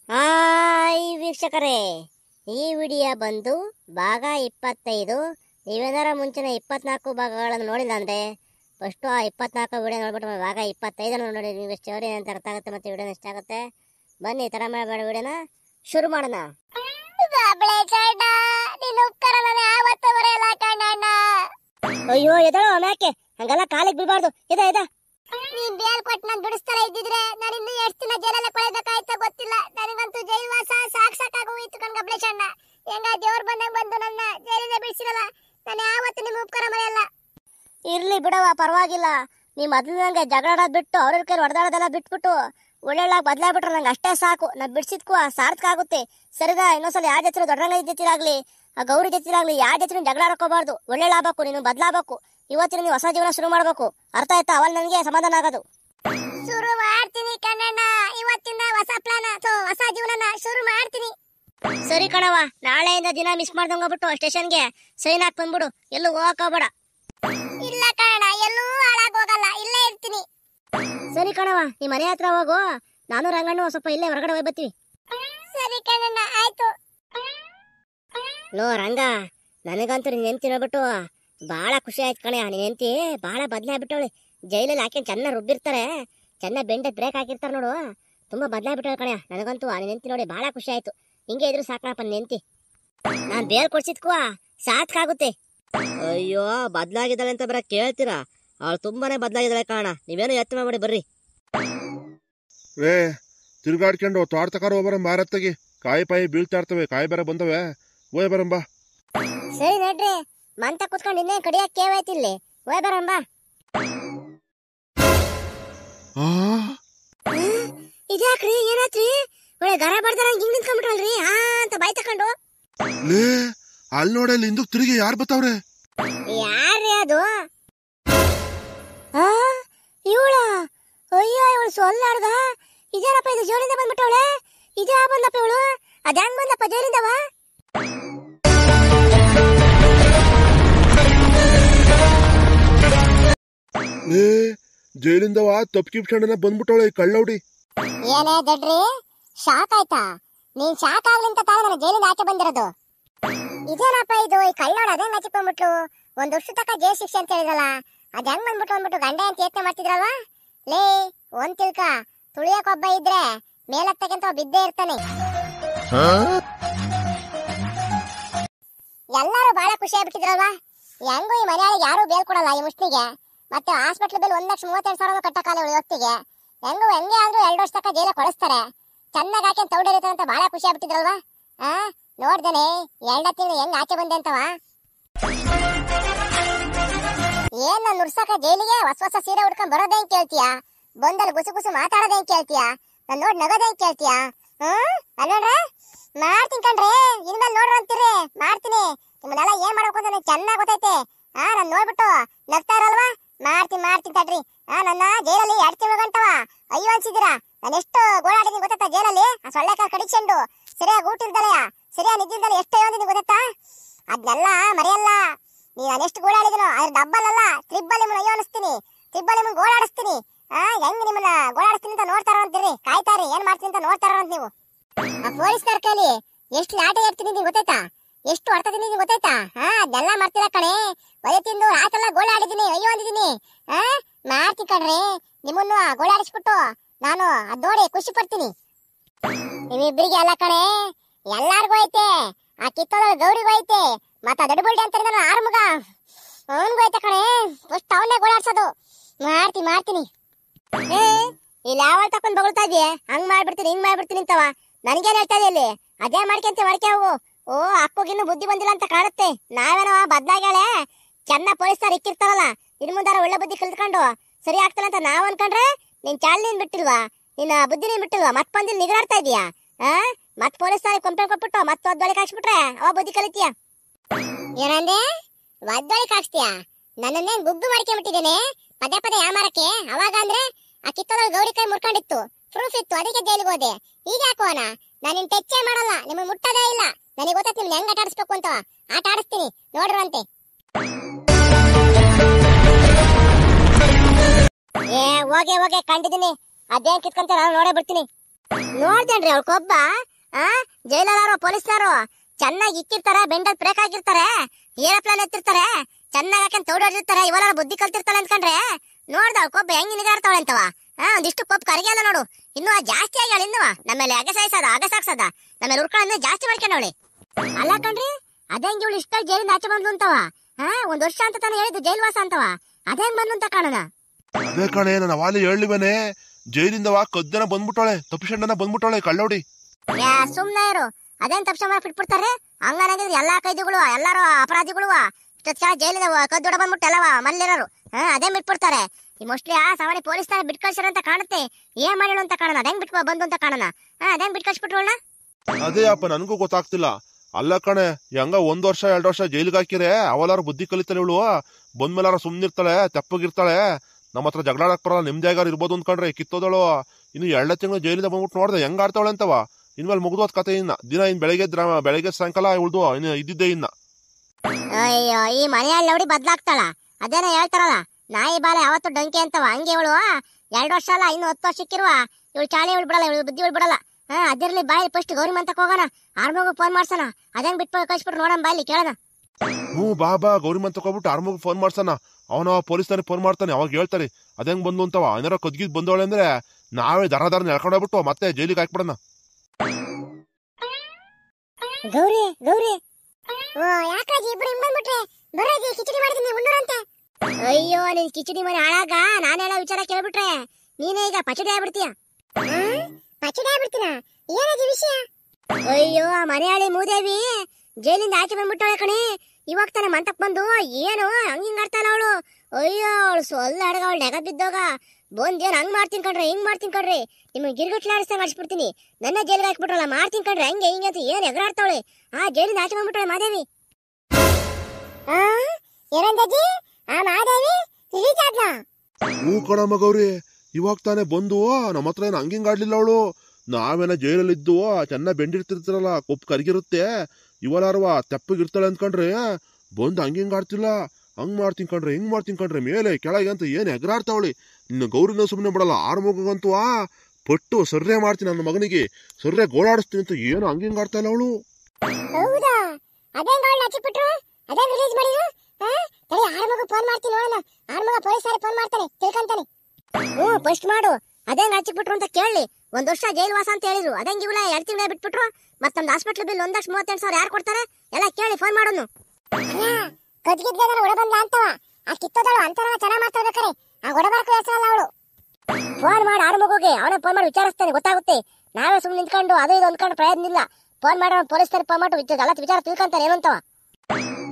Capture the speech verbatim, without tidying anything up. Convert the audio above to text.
Hi ವೀಕ್ಷಕರೇ, ಈ video ಬಂದು ಭಾಗ ಇಪ್ಪತ್ತೈದು. ನೀವೇನಾರ ಮುಂಚಿನ ಇಪ್ಪತ್ನಾಲ್ಕು ಭಾಗಗಳನ್ನು ನೋಡಿಲ್ಲ ಅಂದರೆ ಫಸ್ಟು ಆ ಇಪ್ಪತ್ನಾಲ್ಕು ವಿಡಿಯೋ ನೋಡ್ಬಿಟ್ಟು ಭಾಗ ಇಪ್ಪತ್ತೈದನ್ನು ನೋಡಿ. ನೀವು ಸ್ಟೋರಿ ಅಂತ ಅರ್ಥ ಆಗುತ್ತೆ ಮತ್ತು ವಿಡಿಯೋನ ಇಷ್ಟ ಆಗುತ್ತೆ. ಬನ್ನಿ, ತಡ ಮಾಡಬೇಡ, ವಿಡಿಯೋನ ಶುರು ಮಾಡೋಣ. ಅಯ್ಯೋ ಎದಳು ಮ್ಯಾಕೆ, ಹಂಗೆಲ್ಲ ಕಾಲಿಗೆ ಬೀಳ್ಬಾರ್ದು. ಇದ ಇದ ನೀನ್ ಬೇಲ್ ಕೊಟ್ಟು ನಾನು ದುಡಿಸ್ತಾರ ಇದ್ದಿದ್ರೆ ನಾನು ಇನ್ನೂ ಎಷ್ಟು ದಿನ ಜೈಲಲ್ಲಿ ಕೊಳೆಬೇಕಾಯ್ತೋ ಗೊತ್ತಿಲ್ಲ. ನನಗಂತೂ ಜೈಲ್ ವಾಸ ಸಾಕ್ ಸಾಕಾಗೋಯ್ತು ಕಣ್ ಗಬ್ಲೇಶಣ್ಣ. ಹೆಂಗ ದೇವ್ರು ಬಂದಂಗ ಬಂದು ನನ್ನ ಜೈಲಿಂದ ಬಿಡಿಸಿರಲ್ಲ. ನಾನು ಯಾವತ್ತು ನಿಮ್ಮ ಉಪಕಾರ ಮರೆಯಲ್ಲ. ಇರ್ಲಿ ಬಿಡವ, ಪರವಾಗಿಲ್ಲ. ನೀ ಮೊದಲು ನಂಗೆ ಜಗಳ ಆಡೋದು ಬಿಟ್ಟು ಅವ್ರ ಕೈ ಹೊಡೆದಾಡೋದೆಲ್ಲ ಬಿಟ್ಬಿಟ್ಟು ಒಳ್ಳೆಳ್ಳಾಗಿ ಬದಲಾಗ್ಬಿಟ್ರೆ ನಂಗೆ ಅಷ್ಟೇ ಸಾಕು. ನಾ ಬಿಡ್ಸಿದ್ಕು ಸಾರ್ಥಕ ಆಗುತ್ತೆ. ಸರಿದಾ? ಇನ್ನೊಂದ್ಸಲ ಯಾವ ಜೊತೆ ದೊಡ್ಡರಂಗ ಜೊತೆಲಾಗ್ಲಿ, ಆ ಗೌರಿ ಜೊತೆಲಾಗ್ಲಿ, ಯಾವ ಜೊತೆ ಜಗಳ ಆಡ್ಕೋಬಾರ್ದು. ಒಳ್ಳೆಳ್ಳಾಗಬೇಕು, ನೀನು ಬದಲಾಗಬೇಕು. ಇವತ್ತಿನ ನೀವು ಹೊಸ ಜೀವನ ಶುರು ಮಾಡಬೇಕು. ಅರ್ಥ ಆಯ್ತಾ? ಅವಲ್ ನನಗೆ ಸಮಾಧಾನ ಆಗೋದು. ಶುರು ಮಾಡ್ತೀನಿ ಕಣ್ಣಣ್ಣ, ಇವತ್ತಿಂದ ಹೊಸ ಪ್ಲಾನ್ ಹೊಸ ಜೀವನನ ಶುರು ಮಾಡ್ತೀನಿ. ಸರಿ ಕಣವ, ನಾಳೆಯಿಂದ ದಿನ ಮಿಸ್ ಮಾಡ್ದಂಗ ಹೋಗ್ಬಿಟ್ಟು ಸ್ಟೇಷನ್ಗೆ ಸೈನ್ ಹಾಕಿ ಬಂದ್ಬಿಡು. ಎಲ್ಲೂ ಹೋಗಕ್ ಹೋಗ್ಬೇಡ. ಇಲ್ಲ ಕಣಣ್ಣ, ಎಲ್ಲೂ ಹಾಳಾಗ್ ಹೋಗಲ್ಲ, ಇಲ್ಲೇ ಇರ್ತೀನಿ. ಸರಿ ಕಣವ, ಈ ಮನೆ ಹತ್ರ ಹೋಗು. ನಾನು ರಂಗಣ್ಣು ಸ್ವಲ್ಪ ಇಲ್ಲೇ ಹೊರಗಡೆ ಹೋಗಿ ಬರ್ತೀವಿ. ಸರಿ ಕಣಣ್ಣ, ಆಯ್ತು. ಲೋ ರಂಗ, ನನಗಂತೂ ನಿನ್ನ ಹೆಂಡ್ತಿ ನೋಡ್ಬಿಟ್ಟು ಭಾಳ ಖುಷಿ ಆಯ್ತು ಕಣೆ. ನಿನ್ನ ಹೆಂಡ್ತಿ ಭಾಳ ಬದಲಾಗ್ಬಿಟ್ಟವಳೆ. ಜೈಲಲ್ಲಿ ಹಾಕಿ ಚೆನ್ನಾಗಿ ರುಬ್ಬಿರ್ತಾರೆ, ಚೆನ್ನಾಗಿ ಬೆಂಡೆ ಬ್ರೇಕ್ ಹಾಕಿರ್ತಾರೆ ನೋಡು. ತುಂಬ ಬದಲಾಗ್ಬಿಟ್ಟವಳೆ ಕಣೆ. ನನಗಂತೂ ನಿನ್ನ ಹೆಂಡ್ತಿ ನೋಡಿ ಭಾಳ ಖುಷಿ ಆಯ್ತು. ಹಿಂಗೆ ಇದ್ರು ಸಾಕಣಪ್ಪ ನಿನ್ನ ಹೆಂಡ್ತಿ. ನಾನು ಬೇಲ್ ಕೊಡ್ಸಿದ್ಕೂ ಸಾತ್ಕಾಗುತ್ತೆ. ಅಯ್ಯೋ, ಬದಲಾಗಿದ್ದಾಳೆ ಅಂತ ಬರ ಕೇಳ್ತೀರಾ? ಅವಳು ತುಂಬಾನೇ ಬದಲಾಗಿದ್ದಾಳೆ ಕಾಣ. ನೀವೇನು ಎತ್ತ ಮಾಡಿ ಬರ್ರಿ. ವೇ ತಿರುಗಾಡ್ಕೊಂಡು ತೋಟ ತಕಾರ ಹೋಗ್ಬರ. ಮಾರತ್ತಗೆ ಕಾಯಿ ಪಾಯಿ ಬೀಳ್ತಾ ಇರ್ತವೆ. ಕಾಯಿ ಬೇರೆ ಬಂದವೆ, ಹೋಯ್ ಬರಂಬಾ. ಸರಿ ನಡ್ರಿ, ಮಂತ ಕುತ್ಕೊಂಡು ಇನ್ನೇ ಕಡಿಯಾಕ ಕೇವಾಯ್ತಿಲ್ಲಿ. ಹೋಯ್ ಬರಂಬ. ಇದ್ಯಾಕ್ರಿ, ಏನಾತ್ರಿ? ಒಳ್ಳೆ ಗರ ಬಡ್ದಾರ ಹಿಂಗ್ ನಿಂತ್ಕೊಂಡ್ಬಿಟ್ರಲ್ರಿ. ಹಾ ಅಂತ ಬಾಯ್ ತಕೊಂಡು. ಲೇ ಅಲ್ಲಿ ನೋಡಲ್ಲಿ ಹಿಂದಕ್ ತಿರುಗಿ ಯಾರು ಬತ್ತವ್ರೆ? ಯಾರ್ರಿ ಅದು? ಆ ಇವಳ? ಅಯ್ಯೋ, ಇವಳು ಸೊಲ್ಲಾಡ್ದ. ಇದೇನಪ್ಪ ಇದು? ಜೈಲಿಂದ ಬಂದ್ಬಿಟ್ಟವಳೆ. ಇದೇ ಬಂದಪ್ಪ ಇವಳು. ಅದ ಹೆಂಗ್ ಬಂದಪ್ಪ ಜೈಲಿಂದವ? ಲೇ ಜೈಲಿಂದವ ತಪ್ಪಿಪ್ಸಣ್ಣ ಬಂದ್ಬಿಟ್ಟವಳೆ ಕಳ್ಳೌಡಿ. ಏನೇ ದಡ್ರಿ, ಶಾಕ್ ಆಯ್ತಾ? ನೀನ್ ಶಾಕ್ ಆಗ್ಲಿಂತ ತಾನೇ ನಾನು ಜೈಲಿಂದ ಆಚೆ ಬಂದಿರೋದು. ಇದೇನಪ್ಪ ಇದು? ಈ ಕಳ್ಳೋಡ ಅದೇನ್ ಹಚ್ಕೊಂಡ್ಬಿಟ್ಲು. ಒಂದ್ ವರ್ಷ ತಕ ಜೈಲ್ ಶಿಕ್ಷೆ ಅಂತ ಹೇಳಿದ್ರಲ್ಲ, ಅದ್ ಹೆಂಗ್ ಬಂದ್ಬಿಟ್ಟು ಅಂದ್ಬಿಟ್ಟು ಗಂಡ ಅಂತ ಯತ್ನೆ ಮಾಡ್ತಿದ್ರಲ್ವಾ? ಲೇ ಒಂದ್ ತಿಳ್ಕ, ತುಳಿಯಕ್ ಒಬ್ಬ ಇದ್ರೆ ಮೇಲತ್ತಕ್ಕಿಂತ ಬಿದ್ದೇ ಇರ್ತಾನೆ. ಎಲ್ಲಾರು ಬಹಳ ಖುಷಿ ಆಗ್ಬಿಟ್ಟಿದ್ರಲ್ವಾ? ಹೆಂಗು ಈ ಮನೆಯಾಳಿಗೆ ಯಾರು ಬೇಲ್ ಕೊಡಲ್ಲ ಈ ಮುಷ್ಟಿಗೆ. ಮತ್ತೆ ಹಾಸ್ಪಿಟ್ಲ್ ಬಿಲ್ ಒಂದ್ ಲಕ್ಷ ಮೂವತ್ತೆರಡು ಸಾವಿರ ಕಟ್ಟಕಾಲ ಹೊತ್ತಿಗೆ. ಹೆಂಗು ಹೆಂಗೆ ಆದ್ರೂ ಎರಡು ವರ್ಷ ತಕ ಜೈಲ ಕೊಡಿಸ್ತಾರೆ. ಚೆನ್ನಾಗಿ ಹಾಕಿ ತೌಡಿರುತ್ತೆ ಅಂತ ಬಹಳ ಖುಷಿ ಆಗ್ಬಿಟ್ಟಿದ್ರಲ್ವಾ? ಆ ನೋಡ್ದೇನೆ ಎರಡ ತಿಂಗಳು ಹೆಂಗ್ ಆಚೆ ಬಂದೆ ಅಂತವ. ಏನ್ ನಾನು ನುರ್ಸಕ ಜೈಲಿಗೆ ಹೊಸ ಹೊಸ ಸೀರೆ ಉಡ್ಕೊಂಡ್ ಬರೋದೇ ಹೆಂಗ್ ಕೇಳ್ತೀಯಾ? ಬಂದಲ್ಲಿ ಗುಸು ಗುಸು ಮಾತಾಡೋದೇ ಹೆಂಗ್ ಕೇಳ್ತೀಯಾ? ನಾನ್ ನೋಡ್ ನಗೋದೇ ಹೆಂಗ್ ಕೇಳ್ತೀಯಾ? ಹ್ಮ್ ಅಲ್ಲೇನ್ರೆ ಮಾಡ್ತೀನಿ ಕಣ್ರಿ. ಇನ್ಮೇಲೆ ನೋಡ್ರ ಅಂತೀರಿ, ಮಾಡ್ತೀನಿ. ನಿಮ್ಮನ್ನೆಲ್ಲ ಏನ್ ಮಾಡ್ಬೇಕು ಅಂತ ನನಗೆ ಚೆನ್ನಾಗ್ ಗೊತ್ತೈತೆ. ಆ ನಾನ್ ನೋಡ್ಬಿಟ್ಟು ನಗ್ತಾ ಇರಲ್ವಾ? ಮಾಡ್ತೀನಿ ಮಾಡ್ತೀನಿ ತಡ್ರಿ. ಆ ನನ್ನ ಜೈಲಲ್ಲಿ ಎರಡ್ ತಿಂಗಳು ಗಂಟವ ಅಯ್ಯೋ ಅನ್ಸಿದ್ದೀರಾ? ನಾನು ಎಷ್ಟು ಗೋಳಾಡಿದೀನಿ ಗೊತ್ತಾ ಜೈಲಲ್ಲಿ. ಆ ಸೊಳ್ಳೆಕಾಲ್ ಕಡಿಸ್ಕೊಂಡು ಸರಿಯಾಗಿ ಊಟ ಇಲ್ದಲೆಯ, ಸರಿಯಾಗಿ ನಿದ್ದಿಲ್ದಲೆ ಎಷ್ಟು ಯೋಂದಿನಿ ಗೊತ್ತಾ? ಅದ್ನೆಲ್ಲ ಮರೆಯಲ್ಲ. ನೀ ನಾನು ಎಷ್ಟು ಗೋಳಾಡಿದೀನೋ ಅದ್ರ ಡಬ್ಬಲ್ ಅಲ್ಲ, ತ್ರಿಬ್ಬಲ್ ನಿಮ್ಮನ್ನ ಅಯ್ಯೋ ಅನಿಸ್ತೀನಿ, ತ್ರಿಬ್ಬಲ್ ನಿಮ್ಮನ್ನ ಗೋಳಾಡಿಸ್ತೀನಿ. ಆ ಹೆಂಗ್ ನಿಮ್ಮನ್ನ ಗೋಳಾಡಿಸ್ತೀನಿ ಅಂತ ನೋಡ್ತಾರ ಅಂತೀರಿ. ಕಾಯ್ತಾರಿ, ಏನ್ ಮಾಡ್ತೀನಿ ಅಂತ ನೋಡ್ತಾರ ಅಂತ ನೀವು. ಆ ಪೊಲೀಸ್ನವ್ರ ಕೈಲಿ ಎಷ್ಟು ಲಾಟೆ ಇರ್ತೀನಿ ಗೊತ್ತಾಯ್ತಾ? ಎಷ್ಟು ಹೊಡ್ತಾ ತಿಂದಿದ್ದೀನಿ ಗೊತ್ತಾಯ್ತಾ? ಹಾ ಅದೆಲ್ಲ ಮಾಡ್ತೀರಾ ಕಣೆ. ಒದೆ ತಿಂದು ರಾತೆಲ್ಲ ಗೋಳಾಡಿದೀನಿ, ಅಯ್ಯೋ ಅಂದಿದ್ದೀನಿ. ಆ ಮಾಡ್ತೀನಿ ಕಣ್ರಿ. ನಿಮ್ಮನ್ನು ಗೋಳಾಡಿಸ್ಬಿಟ್ಟು ನಾನು ಅದ್ ನೋಡಿ ಖುಷಿ ಪಡ್ತೀನಿ. ನಿಮ್ಮಿಬ್ಬರಿಗೆ ಅಲ್ಲ ಕಣೆ, ಎಲ್ಲಾರ್ಗು ಐತೆ. ಆ ಕಿತ್ತೋದ ಗೌರಿಗೂ ಐತೆ, ಮತ್ತ ದೊಡ್ಡಬಳ್ಳಿ ಅಂತಾರೆ ನಾನು ಆರ್ಮಗ, ಅವನ್ಗೂ ಐತೆ ಕಣೆ. ಫಸ್ಟ್ ಅವನ್ನೇ ಗೋಳಾಡ್ಸೋದು. ಮಾಡ್ತೀನಿ ಮಾಡ್ತೀನಿ. ಏ ಇಲ್ಲಿ ಯಾವಲ್ ತಕೊಂಡ್ ಬಗಳ್ತಾ ಇದೀಯ? ಹಂಗ್ ಮಾಡ್ಬಿಡ್ತೀನಿ ಹಿಂಗ್ ಮಾಡ್ಬಿಡ್ತೀನಿ ಅಂತವ. ನನ್ಗೇನ್ ಹೇಳ್ತಾ ಇದೆಯ ಇಲ್ಲಿ? ಅದೇ ಮಾಡ್ಕೊಂತ ಹೊರಕೆ ಹೋಗು. ಓ ಅಕ್ಕಗಿನ್ನು ಬುದ್ಧಿ ಬಂದಿಲ್ಲ ಅಂತ ಕಾಣುತ್ತೆ. ನಾವೇನೋ ಬದ್ಲಾಗ್ಯಾಳೆ. ಚೆನ್ನ ಪೊಲೀಸರು ಇಕ್ಕಿರ್ತಾವಲ್ಲ, ಇನ್ ಮುಂದಾರ ಒಳ್ಳೆ ಬುದ್ಧಿ ಕಲ್ತ್ಕೊಂಡು ಸರಿ ಆಗ್ತಲ್ಲ ಅಂತ ನಾವ್ ಅನ್ಕೊಂಡ್ರೆ ನಿನ್ ಚಾಲ್ ನೀನ್ ಬಿಟ್ಟಿಲ್ವಾ? ನಿನ್ನ ಬುದ್ಧಿ ನೀನ್ ಬಿಟ್ಟಿಲ್ವಾ? ಮತ್ ಬಂದಿಲ್ ನಿಗರಾಡ್ತಾ ಇದೀಯಾ? ಆ ಮತ್ ಪೊಲೀಸರಿಗೆ ಕಂಪ್ಲೇಂಟ್ ಕೊಟ್ಬಿಟ್ಟು ಮತ್ ಒದ್ದೊಳಗೆ ಹಾಕ್ಸ್ಬಿಟ್ರೆ ಅವ ಬುದ್ಧಿ ಕಲಿತೀಯ. ಏನಂದೆ? ಒದ್ದೊಳಗೆ ಹಾಕ್ಸ್ತೀಯಾ? ನನ್ನನ್ನೇ ಗುಗ್ಗು ಮಾಡ್ಕೊಂಡ್ಬಿಟ್ಟಿದ್ದೇನೆ ಪದೇ ಪದೇ ಯಾಮಾರಕ್ಕೆ. ಅವಾಗ ಅಂದ್ರೆ ಆ ಕಿತ್ತೋದ ಗೌರಿ ಕೈ ಮುರ್ಕೊಂಡಿತ್ತು, ಪ್ರೂಫ್ ಇತ್ತು, ಅದಕ್ಕೆ ಜೈಲಿಗೆ ಹೋದೆ. ಈಗ ಯಾಕೋನ ನಾನು ನಿನ್ ಟಚ್ಚೇ ಮಾಡಲ್ಲ, ನಿಮ್ಮನ್ನ ಮುಟ್ಟೋದೇ ಇಲ್ಲ. ನನಗೆ ಗೊತ್ತಾಯ್ತು ನಿಮ್ನ ಹೆಂಗ್ ಆಟ ಆಡಿಸ್ಬೇಕು ಅಂತ. ಆಟ ಆಡಿಸ್ತೀನಿ ನೋಡ್ರಂತೆ. ಏ ಹೋಗೆ ಹೋಗೆ ಕಂಡಿದ್ದೀನಿ. ಅದೇನ್ ಕಿತ್ಕೊಂತ ನಾನು ನೋಡೇ ಬಿಡ್ತೀನಿ. ನೋಡ್ತೇನ್ರಿ ಅವಳ ಕೊಬ್ಬ. ಆ ಜೈಲರು ಪೊಲೀಸ್ನವರು ಚೆನ್ನಾಗಿ ಇಕ್ಕಿರ್ತಾರೆ, ಬೆಂಡಲ್ ಬ್ರೇಕ್ ಹಾಕಿರ್ತಾರೆ, ಏರೋಪ್ಲೇನ್ ಎತ್ತಿರ್ತಾರೆ, ಚೆನ್ನಾಗಿ ಹಾಕಂತ ತೋಡಿರ್ತಾರೆ. ಇವೆಲ್ಲ ಬುದ್ಧಿ ಕಲ್ತಿರ್ತಾಳೆ ಅನ್ಕೊಂಡ್ರೆ ನೋಡ್ದ ಅವಳ ಕೊಬ್ಬ ಹೆಂಗ್ ನಿಗಾಡ್ತಾವಳೆ ಅಂತವ. ಹಾ ಒಂದಿಷ್ಟು ಕೊಬ್ಬ ಕರಗಿಯಲ್ಲ ನೋಡು. ಇನ್ನು ಜಾಸ್ತಿ ಆಗ್ಯಾಳ ಇನ್ನುವ ನಮ್ಮೇಲೆ ಅಗಸಾಯಿಸದ ಅಗಸಾಕ್ಸದ ನಮ್ಮೇಲೆ ಉರ್ಕೊಳ್ಳೋದನ್ನ ಜಾಸ್ತಿ ಮಾಡ್ಕೊಂಡವಳೆ. ಅಲ್ಲ ಕಣ್ರಿ, ಅದೇಂಗ್ ಇವಳು ಇಷ್ಟ ಜೈಲಿಂದ ಆಚೆ ಬಂದ್ಲು ಅಂತವ. ಹಾ ಒಂದ್ ವರ್ಷ ಅಂತ ತಾನೇ ಹೇಳಿದ್ದು ಜೈಲ್ವಾಸ ಅಂತವ. ಅದೇಂಗ್ ಬಂದ್ಲು ಅಂತ ಕಾಣೋಣ. ಅದೇ ಕಣೆ ನಾನು ಅವಾಲೆ ಹೇಳಿವನೆ, ಜೈಲಿಂದವ ಕದ್ದನ ಬಂದ್ಬಿಟ್ಟವಳೆ, ತಪ್ಪಿಸಂಡನ ಬಂದ್ಬಿಟ್ಟವಳೆ ಕಳ್ಳೋಡಿ. ಯಾ ಸುಮ್ನೆ ಇರು. ಅದೇನ್ ತಪ್ಸ ಮಾಡಿ ಬಿಟ್ಬಿಡ್ತಾರೆ. ಹಂಗನಾಗಿದ್ರೆ ಎಲ್ಲಾ ಕೈದಿಗಳು ಎಲ್ಲಾರು ಅಪರಾಧಿಗಳು ಇಷ್ಟೊತ್ತ ಜೈಲಿಂದ ಕದ್ದೊಡ ಬಂದ್ಬಿಟ್ಟು ಎಲ್ಲವ ಮಲ್ಲಿರೋರು. ಹಾ ಅದೇ ಬಿಟ್ಬಿಡ್ತಾರೆ. ಈ ಮೋಸ್ಟ್ಲಿ ಆ ಸವಾರಿ ಪೊಲೀಸ್ ತರ ಬಿಟ್ ಕಳ್ಸಾರ ಅಂತ ಕಾಣುತ್ತೆ. ಏನ್ ಮಾಡಿಳು ಅಂತ ಕಾಣೋಣ. ಅದೇಂಗ್ ಬಿಟ್ ಬಂದು ಅಂತ ಕಾಣೋಣ. ಹಾ ಅದೇಂಗ್ ಬಿಟ್ ಕಳ್ಸ್ಬಿಟ್ರೋಣ. ಅದೇ ಅಪ್ಪ ನನಗೂ ಗೊತ್ತಾಗ್ತಿಲ್ಲ. ಅಲ್ಲ ಕಣೆ, ಹೆಂಗ ಒಂದ್ ವರ್ಷ ಎರಡ್ ವರ್ಷ ಜೈಲಿಗೆ ಹಾಕಿರೆ ಅವಲಾರು ಬುದ್ಧಿ ಕಲಿತಾಳೆ ಇವಳು. ಬಂದ್ಮೇಲಾರ ಸುಮ್ನಿರ್ತಾಳೆ, ತೆಪ್ಪಗಿರ್ತಾಳೆ, ನಮ್ಮ ಹತ್ರ ಜಗಳಾಡಕ್ ಬರಲ್ಲ, ನಿಮ್ದೇ ಆಗಾರ ಇರ್ಬೋದು ಅಂದ್ಕೊಂಡ್ರೆ ಕಿತ್ತೋದಳು. ಇನ್ನು ಎರಡನೇ ತಿಂಗಳು ಜೈಲಿಂದ ಬಂದ್ಬಿಟ್ಟು ನೋಡ್ದೆ ಹೆಂಗ್ ಆಡ್ತಾವಳೆ ಅಂತವ. ಇನ್ಮೇಲೆ ಮುಗ್ದೋದ್ ಕತೆ ಇನ್ನ ದಿನ ಇನ್ ಬೆಳಗ್ಗೆ ಬೆಳಗ್ಗೆ ಸಾಯಂಕಾಲ ಉಳ್ದು ಇನ್ನು ಇದ್ದಿದ್ದೆ ಇನ್ನ. ಅಯ್ಯೋ ಈ ಮನೆಯಲ್ಲಿ ನೋಡಿ ಬದ್ಲಾಗ್ತಾಳ. ಅದೇನ ಹೇಳ್ತಾರಲ್ಲ, ನಾಯಿ ಬಾಲೆ ಯಾವತ್ತು ಡಂಕೆ ಅಂತವ. ಹಂಗೆ ಇವಳು ಎರಡ್ ವರ್ಷ ಅಲ್ಲ ಇನ್ನು ಹತ್ತು ವರ್ಷಕ್ಕಿರುವ ಇವಳು ಚಾಳಿ ಇವಳು ಬಿಡಲ್ಲ, ಇವಳು ಬುದ್ಧಿ ಇವಳು ಬಿಡಲ್ಲ. ಹಾ ಅದಿರ್ಲಿ ಬಾಯಿ ಫಸ್ಟ್ ಗೌರಿ ಮಂತಕ್ ಹೋಗೋಣ. ಆರ್ಮಗು ಫೋನ್ ಮಾಡ್ಸೋಣ. ಅದೇಂಗ್ ಬಿಟ್ಟು ಕಳ್ಸ್ಬಿಟ್ರು ನೋಡೋಣ ಬಾಯಲ್ಲಿ ಕೇಳೋಣ. ಹ್ಞೂ ಬಾಬಾ ಗೌರಿ ಮಂತಕ್ ಹೋಗ್ಬಿಟ್ಟು ಆರ್ಮಗ್ ಫೋನ್ ಮಾಡ್ಸಣ. ಅವನ ಪೊಲೀಸ್ನವ್ರಿಗೆ ಫೋನ್ ಮಾಡ್ತಾನೆ, ಅವಾಗ ಹೇಳ್ತಾರೆ ಅದೇಂಗ್ ಬಂದು ಅಂತವ. ಏನಾರ ಕದ್ಗಿದ್ ಬಂದವಳೆ ಅಂದ್ರೆ ನಾವೇ ದರ ದರ ಎಳ್ಕೊಂಡು ಹೋಗ್ಬಿಟ್ಟು ಮತ್ತೆ ಜೈಲಿಗೆ ಹಾಕ್ಬಿಡೋಣ. ಗೌರಿ ಗೌರಿ ಓ ಯಾಕಾಜಿ ಇಬ್ರು ಹಿಂಗ್ ಬಂದ್ಬಿಟ್ರೆ? ಬರೋದಿ ಕಿಚಡಿ ಮಾಡಿದೀನಿ ಉಣ್ಣುರಂತೆ. ಅಯ್ಯೋ ನಿನ್ ಕಿಚಡಿ ಮನೆ ಹಾಳಾಗ ನಾನು ಹೇಳೋ ವಿಚಾರ ಕೇಳ್ಬಿಟ್ರೆ ನೀನೇ ಈಗ ಪಚಡಿ ಆಗ್ಬಿಡ್ತೀಯ. ಪಚಡಿ ಆಗ್ಬಿಡ್ತೀನ? ಏನಾಜಿ ವಿಷಯ? ಅಯ್ಯೋ ಆ ಮನೆಯಾಳಿ ಮೂದೇವಿ ಜೈಲಿಂದ ಆಚೆ ಬಂದ್ಬಿಟ್ಟವಳೆ ಕಣಿ. ಇವಾಗ ತಾನೆ ಮಂತಕ್ ಬಂದು ಏನು ಹಂಗಿಂಗ್ ಆಡ್ತಾಳ ಅವಳು. ಅಯ್ಯೋ ಅವಳು ಸೊಲ್ಲ ಅಡಗ ಅವಳು ನೆಗ ಬಿದ್ದೋಗ ಬಂದ್ ಏನ್ ಹಂಗ್ ಮಾಡ್ತೀನಿ ಕಣ್ರಿ, ಹಿಂಗ್ ಮಾಡ್ತೀನಿ ಕಣ್ರಿ, ನಿಮ್ಗೆ ಗಿರ್ಗಟ್ಲಾಡಿಸ್ದಂಗ್ ಆಡಿಸ್ಬಿಡ್ತೀನಿ, ನನ್ನ ಜೈಲಿಗೆ ಹಾಕ್ಬಿಟ್ರಲ್ಲ ಮಾಡ್ತೀನಿ ಕಣ್ರಿ ಹಂಗೆ ಹಿಂಗೆ ಅಂತ ಏನ್ ಎಗರಾಡ್ತಾವಳೆ. ಆ ಜೈಲಿಂದ ಆಚೆ ಬಂದ್ಬಿಟ್ಟವಳೆ ಮಾದೇವಿ. ಆ ಏನಂದಜ್ಜಿ? ಆ ಮಾದೇವಿ ರಿಲೀಸ್ ಆದ್ಲಾ? ಹ್ಞೂ ಕಣಮ್ಮ ಗೌರಿ, ಇವಾಗ ತಾನೇ ಬಂದು ನಮ್ಮ ಹತ್ರ ಏನು ಹಂಗಿಂಗ್ ಆಡ್ಲಿಲ್ಲ ಅವಳು. ನಾವೇನ ಜೈಲಲ್ಲಿದ್ದು ಚೆನ್ನಾಗಿ ಬೆಂಡಿರ್ತಿರ್ತಾರಲ್ಲ, ಕೊಪ್ಪು ಕರ್ಗಿರುತ್ತೆ, ಇವಲಾರವ ತೆಪ್ಪಗಿರ್ತಾಳೆ ಅಂದ್ಕೊಂಡ್ರೆ ಬಂದು ಹಂಗಿಂಗ್ ಆಡ್ತಿಲ್ಲ. ಹಂಗ್ ಮಾಡ್ತೀನಿ ಕಣ್ರೆ, ಹಿಂಗ್ ಮಾಡ್ತೀನಿ ಕಣ್ರೆ, ಮೇಲೆ ಕೆಳಗೆ ಅಂತ ಏನ್ ಎಗರಾಡ್ತಾವಳಿ. ನಿನ್ನ ಗೌರಿನ ಸುಮ್ಮನೆ ಬಿಡಲ್ಲ. ಆರು ಮಗಂತೂ ಆ ಪಟ್ಟು ಸರ್ರೆ ಮಾಡ್ತೀನಿ, ನನ್ನ ಮಗನಿಗೆ ಸರ್ರೆ ಗೋಳಾಡಿಸ್ತೀನಿ ಅಂತ ಏನು ಹಂಗಿಂಗ್ ಆಡ್ತಾ ಇಲ್ಲ ಅವಳು. ಹೌದಾ? ಅದೇಂಗ ಅವಳು ಹಚ್ಚಿಬಿಟ್ರು? ಅದೇಂಗ ರಿಲೀಸ್ ಮಾಡಿದ್ರು? ತಡಿ ಆರ್ಮಗು ಫೋನ್ ಮಾಡ್ತೀನಿ ನೋಡೋಣ. ಆರ್ಮಗ ಪೊಲೀಸರಿಗೆ ಫೋನ್ ಮಾಡ್ತಾನೆ, ತಿಳ್ಕೊಂತಾನೆ. ಹ್ಞೂ ಫಸ್ಟ್ ಮಾಡು. ಅದೇಂಗ್ ಹಚ್ಚಿಬಿಟ್ರು ಅಂತ ಕೇಳಿ. ಒಂದ್ ವರ್ಷ ಜೈಲು ವಾಸ ಅಂತ ಹೇಳಿದ್ರು. ಅದೇಂಗ್ ಇವಳ ಎರಡ್ ತಿಂಗಳ ಬಿಟ್ಬಿಟ್ರು. ಮತ್ತ ನಮ್ದು ಹಾಸ್ಪಿಟ್ಲ್ ಬಿಲ್ ಒಂದ್ ಲಕ್ಷ ಮೂವತ್ತೆಂಟು ಸಾವಿರ ಯಾರು ಕೊಡ್ತಾರೆ? ಎಲ್ಲ ಕೇಳಿ ಫೋನ್ ಮಾಡೋನು. ಕದ್ಗಿದ್ದಾಗ ಒಡ ಬಂದ ಅಂತವ. ಆ ಕಿತ್ತೋದಳು ಅಂತಾರ ಚೆನ್ನಾಗ್ ಮಾತಾಡ್ಬೇಕಾರೆ ಆ ಒಡಬಾರಕು ಹೆಸರಲ್ಲ ಅವಳು. ಫೋನ್ ಮಾಡಿ ಆರು ಮಗುಗೆ ಅವನೇ ಫೋನ್ ಮಾಡಿ ವಿಚಾರಿಸ್ತಾನೆ, ಗೊತ್ತಾಗುತ್ತೆ. ನಾವೇ ಸುಮ್ಮನೆ ನಿಂತ್ಕೊಂಡು ಅದು ಇದು ಅಂದ್ಕೊಂಡು ಪ್ರಯೋಜನ ಇಲ್ಲ. ಫೋನ್ ಮಾಡೋ ಪೊಲೀಸರಿಗೆ ಫೋನ್ ಮಾಡಿ ಎಲ್ಲ ವಿಚಾರ ತಿಳ್ಕೊಂತಾನೆ ಏನು ಅಂತವ.